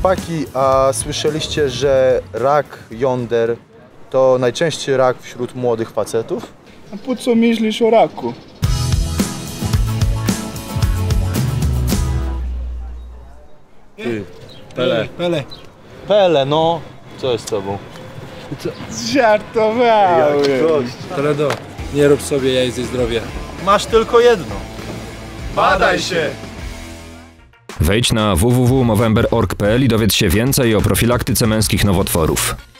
Chłopaki, a słyszeliście, że rak jąder to najczęściej rak wśród młodych facetów? A po co myślisz o raku? Ty. Pele, no. Co jest z tobą? Żartowałem. Toledo, nie rób sobie jaj ze zdrowia. Masz tylko jedno. Badaj się! Wejdź na www.movember.org.pl i dowiedz się więcej o profilaktyce męskich nowotworów.